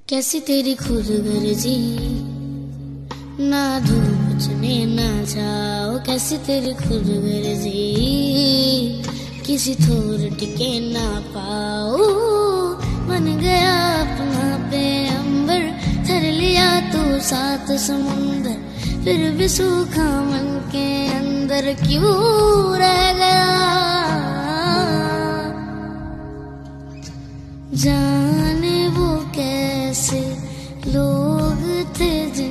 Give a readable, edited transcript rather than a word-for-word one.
कैसी तेरी खुद गर्जी, ना धूप चुने ना छाओ। कैसी तेरी खुद गर्जी, किसी थोर टिके ना पाओ। बन गया अपना पे अंबर, धर लिया तू सात समुंदर। फिर भी सूखा मन के अंदर क्यों रह गया। जाने वो कैसे लोग थे